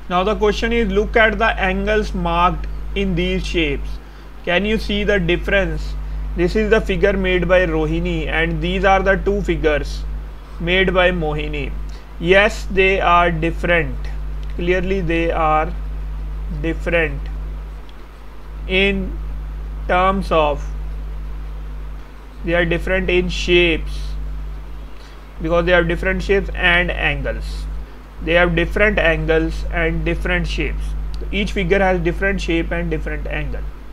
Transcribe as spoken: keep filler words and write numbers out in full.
Now the question is, look at the angles marked in these shapes. Can you see the difference? This is the figure made by Rohini and these are the two figures made by Mohini. Yes, they are different. Clearly they are different in terms of, they are different in shapes because they have different shapes and angles. They have different angles and different shapes. Each figure has different shape and different angle.